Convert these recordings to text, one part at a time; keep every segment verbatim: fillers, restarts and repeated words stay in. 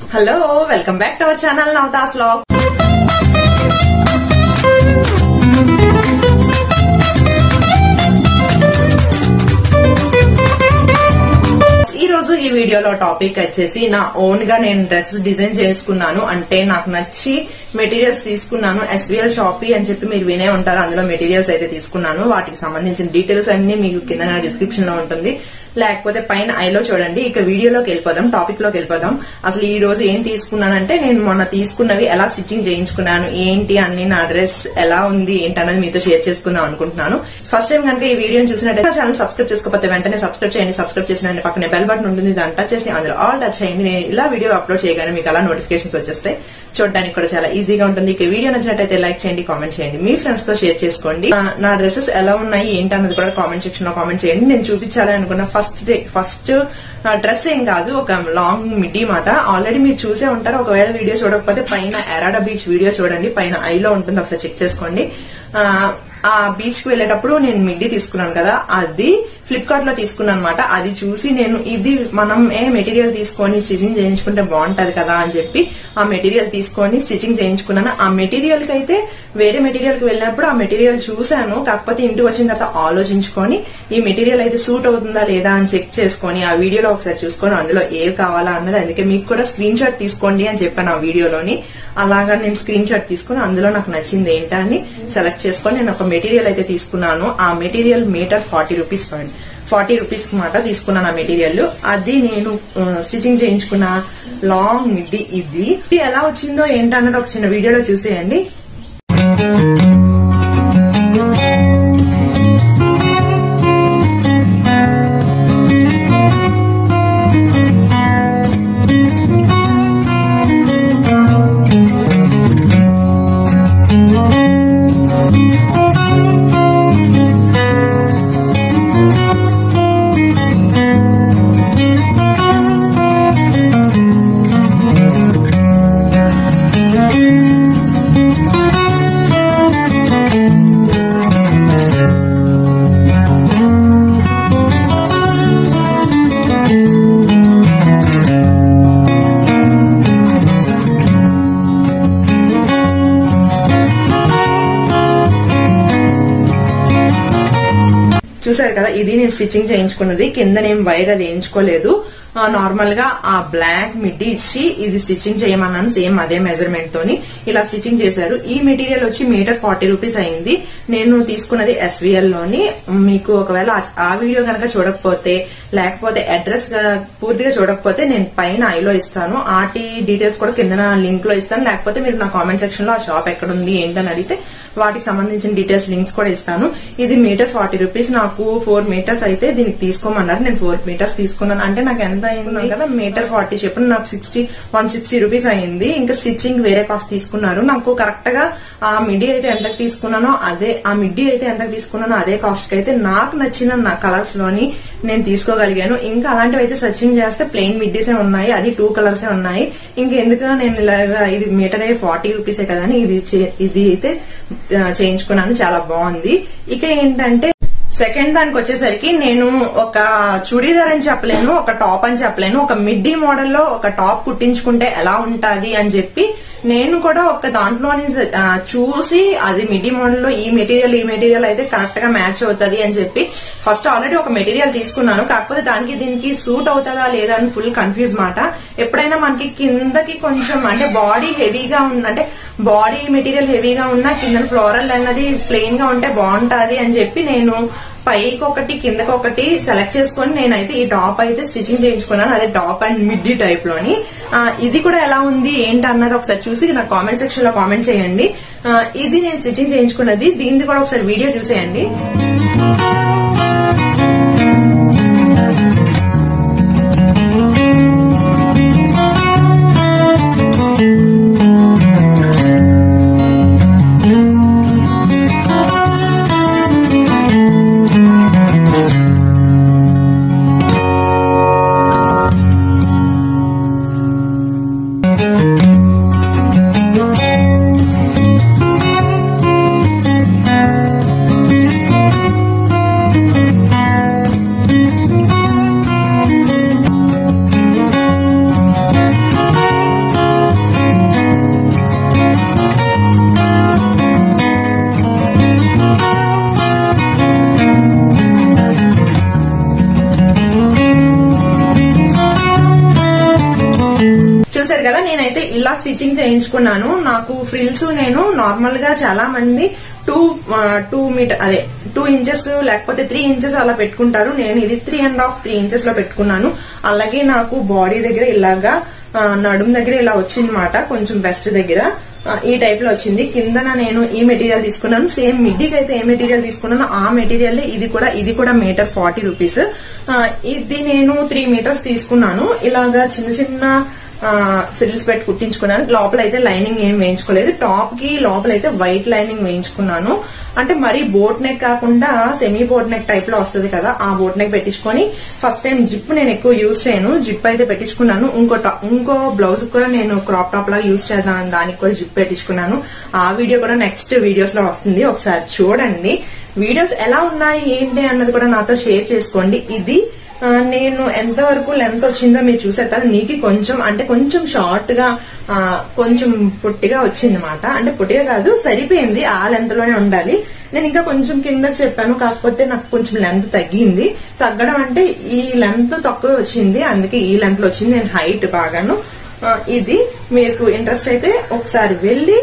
Hello, welcome back to our channel Navatha's vlog. ఈ రోజు ఈ వీడియోలో టాపిక్ వచ్చేసి నా ఓన్ గా నేను డ్రెస్సెస్ డిజైన్ చేసుకున్నాను. అంటే నాకు నచ్చి మెటీరియల్స్ తీసుకున్నాను. ఎస్విఎల్ షాపీ అని చెప్పి మీరు వినే ఉంటారు. అందులో మెటీరియల్స్ అయితే తీసుకున్నాను. వాటికి సంబంధించిన డీటెయిల్స్ అన్ని మీకు కింద డిస్క్రిప్షన్ లో ఉంటుంది, లేకపోతే పైన ఐలో చూడండి. ఇక వీడియోలోకి వెళ్ళిపోదాం, టాపిక్ లోకి వెళ్ళిపోదాం. అసలు ఈ రోజు ఏం తీసుకున్నానంటే, నేను మొన్న తీసుకున్నవి ఎలా స్టిచ్చింగ్ చేయించుకున్నాను, ఏంటి అన్ని, నా డ్రెస్ ఎలా ఉంది ఏంటి అన్నది మీతో షేర్ చేసుకుందాం అనుకుంటున్నాను. ఫస్ట్ టైం కనుక ఈ వీడియోని చూసినట్టయితే ఛానల్ సబ్స్క్రైబ్ చేసుకోకపోతే వెంటనే సబ్స్క్రైబ్ చేయండి. సబ్స్క్రైబ్ చేసిన పక్కనే బెల్ బటన్ ఉంటుంది, దాన్ని టచ్ చేసి అందులో ఆల్ టచ్ చేయండి. నేను ఇలా వీడియో అప్లోడ్ చేయగానే మీకు అలా నోటిఫికేషన్స్ వచ్చేస్తాయి. చూడడానికి కూడా చాలా ఈజీగా ఉంటుంది. ఇక వీడియో నచ్చినట్టయితే లైక్ చేయండి, కామెంట్ చేయండి, మీ ఫ్రెండ్స్ తో షేర్ చేసుకోండి. నా డ్రెస్సెస్ ఎలా ఉన్నాయి ఏంటి అన్నది కూడా కామెంట్ సెక్షన్ లో కామెంట్ చేయండి. నేను చూపించాలి అనుకున్న ఫస్ట్ ఫస్ట్ డ్రెస్ ఏం కాదు, ఒక లాంగ్ మిడ్డీ మాట. ఆల్రెడీ మీరు చూసే ఉంటారు. ఒకవేళ వీడియో చూడకపోతే పైన యారాడా బీచ్ వీడియో చూడండి, పైన ఐలో ఉంటుంది, ఒకసారి చెక్ చేసుకోండి. ఆ బీచ్ కి వెళ్ళేటప్పుడు నేను మిడ్డీ తీసుకున్నాను కదా, అది ఫ్లిప్కార్ట్ లో తీసుకున్నాను అనమాట. అది చూసి నేను ఇది మనం ఏ మెటీరియల్ తీసుకొని స్టిచింగ్ చేయించుకుంటే బాగుంటది కదా అని చెప్పి ఆ మెటీరియల్ తీసుకొని స్టిచింగ్ చేయించుకున్నాను. ఆ మెటీరియల్ కి అయితే వేరే మెటీరియల్ కి వెళ్ళినప్పుడు ఆ మెటీరియల్ చూశాను. కాకపోతే ఇంటికి వచ్చిన తర్వాత ఆలోచించుకొని ఈ మెటీరియల్ అయితే సూట్ అవుతుందా లేదా అని చెక్ చేసుకొని ఆ వీడియోలో ఒకసారి చూసుకొని అందులో ఏవి కావాలా అన్నది, అందుకే మీకు కూడా స్క్రీన్ షాట్ తీసుకోండి అని చెప్పాను ఆ వీడియోలోని. అలాగా నేను స్క్రీన్ షాట్ తీసుకుని అందులో నాకు నచ్చింది ఏంటని సెలెక్ట్ చేసుకొని నేను ఒక మెటీరియల్ అయితే తీసుకున్నాను. ఆ మెటీరియల్ మీటర్ ఫార్టీ రూపీస్ పడింది. ఫార్టీ రూపీస్ మాట తీసుకున్నాను ఆ మెటీరియల్. అది నేను స్టిచింగ్ చేయించుకున్న లాంగ్ మిడ్డీ. ఇది ఎలా వచ్చిందో ఏంటన్నది ఒక చిన్న వీడియోలో చూసేయండి. చూసారు కదా, ఇది నేను స్టిచ్చింగ్ చేయించుకున్నది. కింద నేను వైర్ అది వేయించుకోలేదు. నార్మల్ గా ఆ బ్లాక్ మిడ్డీ ఇచ్చి ఇది స్టిచ్చింగ్ చేయమన్నాను. సేమ్ అదే మెజర్మెంట్ తోని ఇలా స్టిచ్చింగ్ చేశారు. ఈ మెటీరియల్ వచ్చి మీటర్ ఫార్టీ రూపీస్ అయింది. నేను తీసుకున్నది ఎస్విఎల్ లోని. మీకు ఒకవేళ ఆ వీడియో కనుక చూడకపోతే, లేకపోతే అడ్రస్ పూర్తిగా చూడకపోతే నేను పైన ఐలో ఇస్తాను. ఆటి డీటెయిల్స్ కూడా కింద లింక్ లో ఇస్తాను. లేకపోతే మీరు నా కామెంట్ సెక్షన్ లో ఆ షాప్ ఎక్కడ ఉంది ఏంటని అడిగితే వాటికి సంబంధించిన డీటెయిల్స్ లింక్స్ కూడా ఇస్తాను. ఇది మీటర్ ఫార్టీ రూపీస్. నాకు ఫోర్ మీటర్స్ అయితే దీనికి తీసుకోమన్నారు. నేను ఫోర్ మీటర్స్ తీసుకున్నాను. అంటే నాకు ఎంత అయింది కదా, మీటర్ ఫార్టీ చెప్పిన నాకు సిక్స్టీ వన్ సిక్స్టీ రూపీస్ అయింది. ఇంకా స్టిచ్చింగ్ వేరే కాస్ట్ తీసుకున్నారు. నాకు కరెక్ట్ గా ఆ మిడ్డీ అయితే ఎంతకు తీసుకున్నానో అదే, ఆ మిడ్డీ అయితే ఎంతకు తీసుకున్నానో అదే కాస్ట్ కి అయితే నాకు నచ్చిన నా కలర్స్ లోని నేను తీసుకోగలిగాను. ఇంకా అలాంటివి అయితే సర్చింగ్ చేస్తే ప్లెయిన్ మిడ్డీసే ఉన్నాయి, అది టూ కలర్స్ ఉన్నాయి. ఇంకెందుకు నేను ఇలాగా ఇది మీటర్ అయ్యే ఫార్టీ రూపీసే కదా అని ఇది ఇది అయితే చేయించుకున్నాను. చాలా బాగుంది. ఇక ఏంటంటే సెకండ్ దానికి వచ్చేసరికి నేను ఒక చుడీదార్ అని చెప్పలేను, ఒక టాప్ అని చెప్పలేను, ఒక మిడ్డీ మోడల్లో ఒక టాప్ కుట్టించుకుంటే ఎలా ఉంటది అని చెప్పి నేను కూడా ఒక దాంట్లోని చూసి అది మిడ్డీ మోడల్లో ఈ మెటీరియల్ ఈ మెటీరియల్ అయితే కరెక్ట్ గా మ్యాచ్ అవుతుంది అని చెప్పి ఫస్ట్ ఆల్రెడీ ఒక మెటీరియల్ తీసుకున్నాను. కాకపోతే దానికి దీనికి సూట్ అవుతుందా లేదా అని ఫుల్ కన్ఫ్యూజ్ మాట. ఎప్పుడైనా మనకి కిందకి కొంచెం అంటే బాడీ హెవీగా ఉన్న, అంటే బాడీ మెటీరియల్ హెవీగా ఉన్నా కింద ఫ్లోరల్ అన్నది ప్లెయిన్ గా ఉంటే బాగుంటది అని చెప్పి నేను పైకి ఒకటి కిందకి ఒకటి సెలెక్ట్ చేసుకుని నేనైతే ఈ టాప్ అయితే స్టిచ్చింగ్ చేయించుకున్నాను. అదే టాప్ అండ్ మిడ్డీ టైప్ లోని. ఇది కూడా ఎలా ఉంది ఏంటి అన్నది ఒకసారి చూసి నా కామెంట్ సెక్షన్ లో కామెంట్ చేయండి. ఇది నేను స్టిచ్చింగ్ చేయించుకున్నది. దీనిది కూడా ఒకసారి వీడియో చూసేయండి. చూసారు కదా, నేనైతే ఇలా స్టిచ్చింగ్ చేయించుకున్నాను. నాకు ఫ్రిల్స్ నేను నార్మల్ గా చాలా మంది టూ టూ మీటర్ అదే టూ ఇంచెస్ లేకపోతే త్రీ ఇంచెస్ అలా పెట్టుకుంటారు. నేను ఇది three and half three inches లో పెట్టుకున్నాను. అలాగే నాకు బాడీ దగ్గర ఇలాగా నడుము దగ్గర ఇలా వచ్చింది మాట, కొంచెం బెస్ట్ దగ్గర ఈ టైప్ లో వచ్చింది. కిందన నేను ఈ మెటీరియల్ తీసుకున్నాను. సేమ్ మిడ్డీకి అయితే ఏ మెటీరియల్ తీసుకున్నానో ఆ మెటీరియల్ ఇది కూడా ఇది కూడా మీటర్ ఫార్టీ రూపీస్. ఇది నేను త్రీ మీటర్స్ తీసుకున్నాను. ఇలాగా చిన్న చిన్న ఫ్రిల్స్ పెట్టి కుట్టించుకున్నాను. లోపల అయితే లైనింగ్ ఏం వేయించుకోలేదు. టాప్ కి లోపల అయితే వైట్ లైనింగ్ వేయించుకున్నాను. అంటే మరీ బోట్ నెక్ కాకుండా సెమీ బోట్ నెక్ టైప్ లో వస్తుంది కదా, ఆ బోట్ నెక్ పెట్టించుకొని ఫస్ట్ టైం జిప్ నేను ఎక్కువ యూజ్ చేయను, జిప్ అయితే పెట్టించుకున్నాను. ఇంకో ఇంకో బ్లౌజ్ కూడా నేను క్రాప్ టాప్ లాగా యూజ్ చేద్దాం, దానికి కూడా జిప్ పెట్టించుకున్నాను. ఆ వీడియో కూడా నెక్స్ట్ వీడియోస్ లో వస్తుంది, ఒకసారి చూడండి. వీడియోస్ ఎలా ఉన్నాయి ఏంటి అన్నది కూడా నాతో షేర్ చేసుకోండి. ఇది నేను ఎంత వరకు లెంత్ వచ్చిందో మీరు చూసారు కదా, నీకు కొంచెం అంటే కొంచెం షార్ట్ గా కొంచెం పొట్టిగా వచ్చింది అనమాట. అంటే పొట్టిగా కాదు, సరిపోయింది, ఆ లెంత్ లోనే ఉండాలి. నేను ఇంకా కొంచెం కిందకి చెప్పాను, కాకపోతే నాకు కొంచెం లెంత్ తగ్గింది. తగ్గడం అంటే ఈ లెంత్ తక్కువ వచ్చింది, అందుకే ఈ లెంత్ లో వచ్చింది. నేను హైట్ బాగాను. ఇది మీకు ఇంట్రెస్ట్ అయితే ఒకసారి వెళ్ళి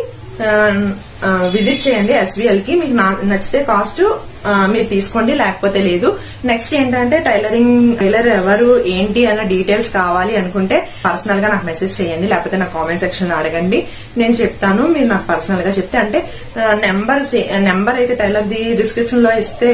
విజిట్ చేయండి ఎస్విఎల్ కి. మీకు నచ్చితే కాస్ట్ మీరు తీసుకోండి, లేకపోతే లేదు. నెక్స్ట్ ఏంటంటే టైలరింగ్ టైలర్ ఎవరు ఏంటి అన్న డీటెయిల్స్ కావాలి అనుకుంటే పర్సనల్ గా నాకు మెసేజ్ చేయండి, లేకపోతే నా కామెంట్ సెక్షన్ లో అడగండి, నేను చెప్తాను. మీరు నాకు పర్సనల్ గా చెప్తే అంటే నెంబర్ నెంబర్ అయితే టైలర్ ది డిస్క్రిప్షన్ లో ఇస్తే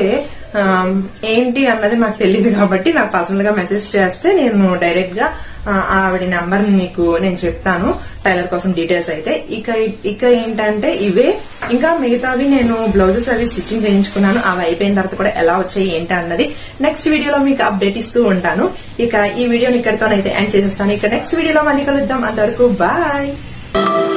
ఏంటి అన్నది నాకు తెలియదు కాబట్టి నాకు పర్సనల్ గా మెసేజ్ చేస్తే నేను డైరెక్ట్ గా ఆవిడ నెంబర్ మీకు నేను చెప్తాను టైలర్ కోసం డీటెయిల్స్ అయితే. ఇక ఇక ఏంటంటే ఇవే, ఇంకా మిగతావి నేను బ్లౌజెస్ అవి స్టిచ్చింగ్ చేయించుకున్నాను. అవి అయిపోయిన తర్వాత కూడా ఎలా వచ్చాయి ఏంటి అన్నది నెక్స్ట్ వీడియోలో మీకు అప్డేట్ ఇస్తూ ఉంటాను. ఇక ఈ వీడియోని ఇక్కడితోనైతే ఎండ్ చేసేస్తాను. ఇక నెక్స్ట్ వీడియోలో మళ్ళీ కలుద్దాం. అంతవరకు బాయ్.